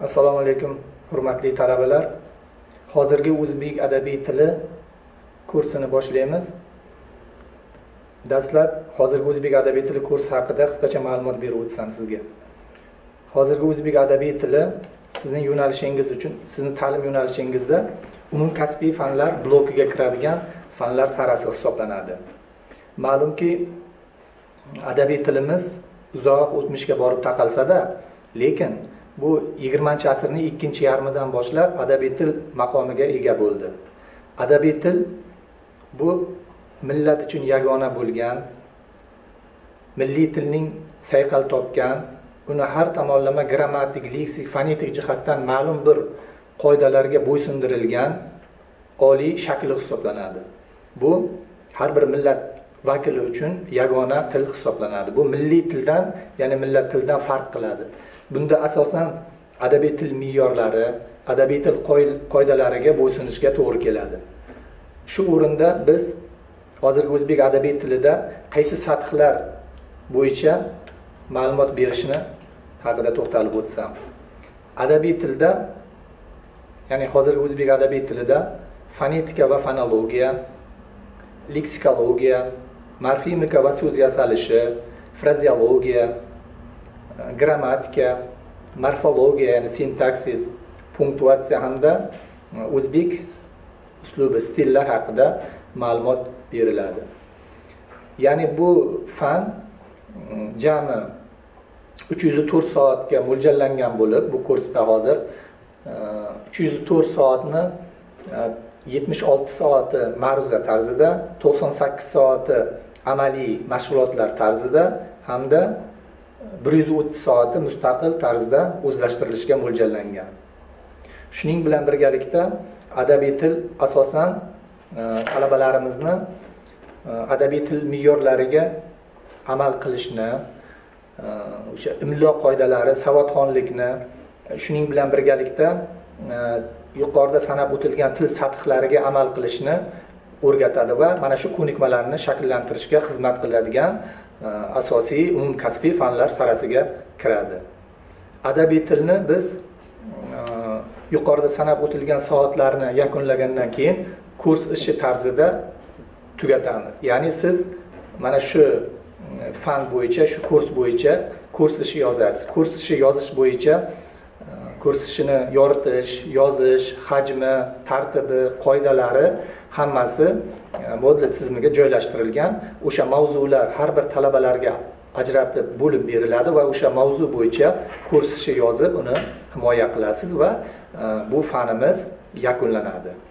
Assalomu alaykum, hurmatli talabalar. Hozirgi o'zbek adabiy tili kursini boshlaymiz. Dastlab hozirgi o'zbek adabiy tili kursi haqida qisqacha ma'lumot berib o'tsam sizga. Hozirgi o'zbek adabiy tili sizning yo'nalishingiz uchun, sizning ta'lim yo'nalishingizda umumkasbiy fanlar blokiga kiradigan fanlar sarasi hisoblanadi. Ma'lumki, adabiy tilimiz uzoq o'tmishga borib taqalsa-da, lekin bu 20-asrning ikkinchi yarmidan boshlab adabiy til maqomiga ega bo'ldi. Adabiy til bu millat uchun yagona bo'lgan, milliy tilning sayqal topgan, uni har tomonlama grammatik, leksik, fonetik jihatdan ma'lum bir qoidalarga bo'ysundirilgan oliy shakli hisoblanadi. Bu har bir millat vakili uchun yagona til hisoblanadi. Bu milliy tildan, ya'ni millat tildan farq qiladi. Bunda asosan adabiy til me'yorlari, adabiy til qoidalariga bo'ysunishga to'g'ri keladi. Shu o'rinda biz hozirgi o'zbek adabiy tilida qaysi sathlar bo'yicha ma'lumot berishni haqida to'xtalib o'tsam. Adabiy tilda, ya'ni hozirgi o'zbek adabiy tilida fonetika va fonologiya, leksikologiya, morfemika va so'z yasalishi, frazeologiya, grammatika, morfologiya, ya'ni sintaksis, punktuatsiya hamda o'zbek uslubi, stillar haqida ma'lumot beriladi. Ya'ni bu fan jami 304 soatga mo'ljallangan bo'lib, bu kursda hozir 304 soatni 76 soati ma'ruza tarzida, 98 soati amaliy mashg'ulotlar tarzida hamda 130 soati mustaqil tarzda o'zlashtirilishga mo'ljallangan. Shuning bilan birgalikda adabiy til asosan talabalarimizni adabiy til me'yorlariga amal qilishni, o'sha imlo qoidalari, savodxonlikni, shuning bilan birgalikda yuqorida sanab o'tilgan til sathlariga amal qilishni o'rgatadi va mana shu ko'nikmalarni shakllantirishga xizmat qiladigan asosiy umumkasbiy fanlar sarasiga kiradi. Adabiy tilni biz yuqorida sanab o'tilgan soatlarni yakunlagandan keyin kurs ishi tarzida tugatamiz. Ya'ni siz mana shu fan bo'yicha, shu kurs bo'yicha kurs ishi yozasiz. Kurs ishi yozish bo'yicha kurs ishini yoritish, yozish, hajmi, tartibi, qoidalari hammasi modul tizimiga joylashtirilgan. O'sha mavzular har bir talabalarga ajratib bo'lib beriladi va o'sha mavzu bo'yicha kurs ishi yozib uni himoya qilasiz va bu fanimiz yakunlanadi.